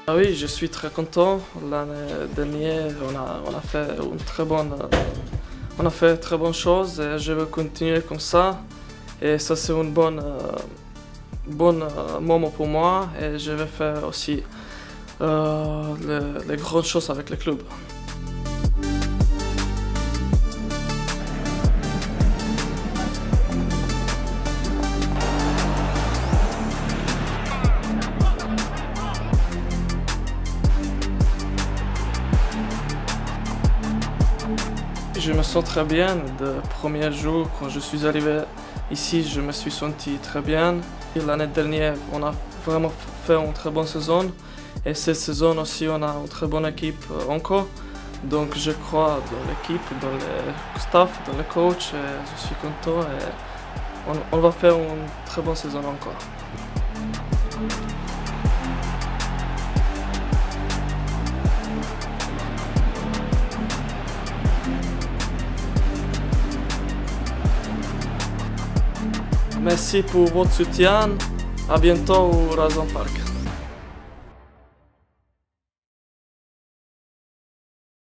Ah oui, je suis très content. L'année dernière, on a fait très bonnes choses et je veux continuer comme ça. Et ça, c'est un bon moment pour moi et je vais faire aussi les grandes choses avec le club. Je me sens très bien. Le premier jour, quand je suis arrivé ici, je me suis senti très bien. L'année dernière, on a vraiment fait une très bonne saison. Et cette saison aussi, on a une très bonne équipe encore. Donc je crois dans l'équipe, dans le staff, dans le coach. Et je suis content et on va faire une très bonne saison encore. Merci pour votre soutien. À bientôt au Razon Park.